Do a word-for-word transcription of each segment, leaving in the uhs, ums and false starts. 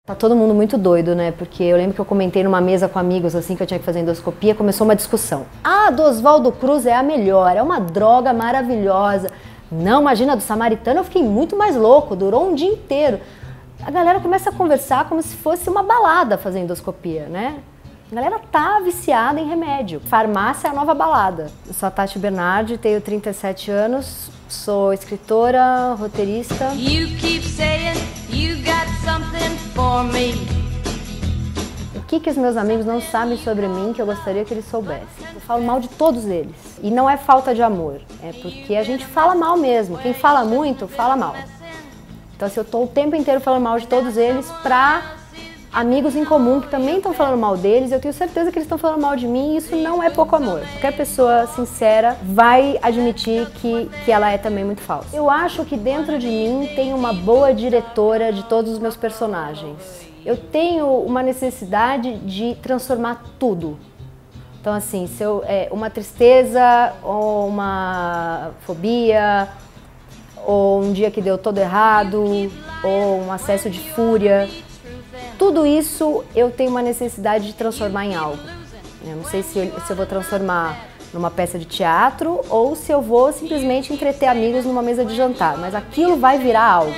Tá todo mundo muito doido, né? Porque eu lembro que eu comentei numa mesa com amigos, assim, que eu tinha que fazer endoscopia, começou uma discussão. Ah, a do Oswaldo Cruz é a melhor, é uma droga maravilhosa. Não, imagina, a do Samaritano eu fiquei muito mais louco, durou um dia inteiro. A galera começa a conversar como se fosse uma balada fazer endoscopia, né? A galera tá viciada em remédio. Farmácia é a nova balada. Eu sou a Tati Bernardi, tenho trinta e sete anos, sou escritora, roteirista. You keep saying you got something for me. O que que os meus amigos não sabem sobre mim que eu gostaria que eles soubessem? Eu falo mal de todos eles. E não é falta de amor, é porque a gente fala mal mesmo. Quem fala muito, fala mal. Então assim, eu tô o tempo inteiro falando mal de todos eles pra amigos em comum que também estão falando mal deles, eu tenho certeza que eles estão falando mal de mim, e isso não é pouco amor. Qualquer pessoa sincera vai admitir que, que ela é também muito falsa. Eu acho que dentro de mim tem uma boa diretora de todos os meus personagens. Eu tenho uma necessidade de transformar tudo. Então assim, se eu, é, uma tristeza ou uma fobia, ou um dia que deu todo errado, ou um acesso de fúria, tudo isso eu tenho uma necessidade de transformar em algo. Eu não sei se eu, se eu vou transformar numa peça de teatro ou se eu vou simplesmente entreter amigos numa mesa de jantar, mas aquilo vai virar algo.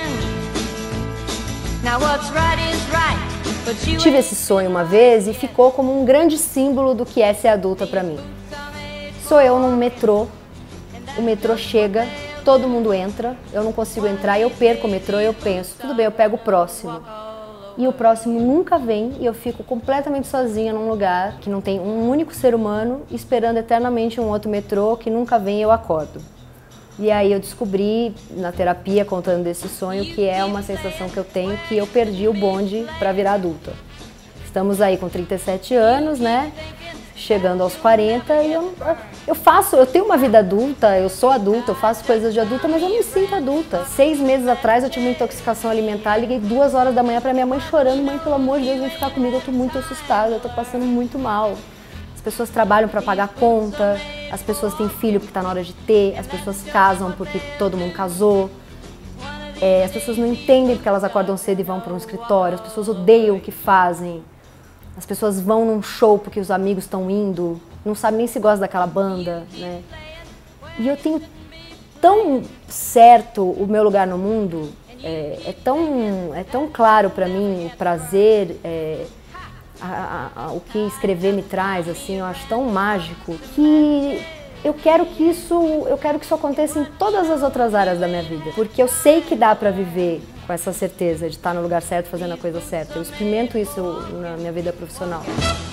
Tive esse sonho uma vez e ficou como um grande símbolo do que é ser adulta pra mim. Sou eu num metrô, o metrô chega, todo mundo entra, eu não consigo entrar, eu perco o metrô e eu penso, tudo bem, eu pego o próximo. E o próximo nunca vem e eu fico completamente sozinha num lugar que não tem um único ser humano esperando eternamente um outro metrô que nunca vem e eu acordo. E aí eu descobri na terapia, contando desse sonho, que é uma sensação que eu tenho que eu perdi o bonde para virar adulta. Estamos aí com trinta e sete anos, né? Chegando aos quarenta e eu, eu faço, eu tenho uma vida adulta, eu sou adulta, eu faço coisas de adulta, mas eu não me sinto adulta. Seis meses atrás eu tive uma intoxicação alimentar, liguei duas horas da manhã pra minha mãe chorando, mãe, pelo amor de Deus, vem ficar comigo, eu tô muito assustada, eu tô passando muito mal. As pessoas trabalham pra pagar conta, as pessoas têm filho porque tá na hora de ter, as pessoas casam porque todo mundo casou. É, as pessoas não entendem porque elas acordam cedo e vão para um escritório, as pessoas odeiam o que fazem. As pessoas vão num show porque os amigos estão indo, não sabem nem se gosta daquela banda, né? E eu tenho tão certo o meu lugar no mundo, é, é, tão, é tão claro para mim o prazer, é, a, a, a, o que escrever me traz, assim, eu acho tão mágico, que eu quero que isso, eu quero que isso aconteça em todas as outras áreas da minha vida, porque eu sei que dá para viver com essa certeza de estar no lugar certo, fazendo a coisa certa. Eu experimento isso na minha vida profissional.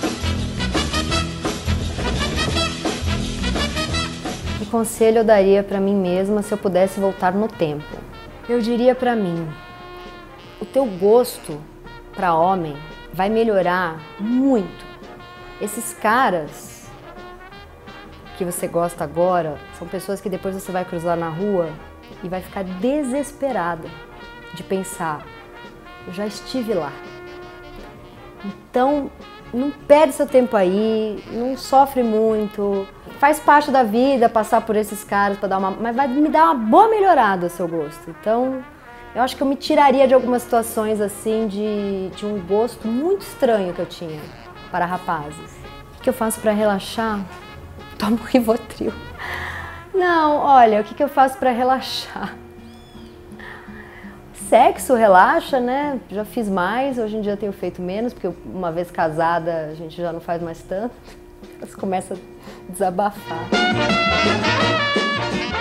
Que conselho eu daria para mim mesma se eu pudesse voltar no tempo? Eu diria para mim, o teu gosto para homem vai melhorar muito. Esses caras que você gosta agora são pessoas que depois você vai cruzar na rua e vai ficar desesperada de pensar, eu já estive lá. Então, não perde seu tempo aí, não sofre muito. Faz parte da vida passar por esses caras para dar uma, mas vai me dar uma boa melhorada ao seu gosto. Então, eu acho que eu me tiraria de algumas situações assim de, de um gosto muito estranho que eu tinha para rapazes. O que eu faço para relaxar? Tomo Rivotril. Não, olha, o que eu faço para relaxar? Sexo relaxa, né? Já fiz mais, hoje em dia tenho feito menos, porque uma vez casada a gente já não faz mais tanto. Você começa a desabafar.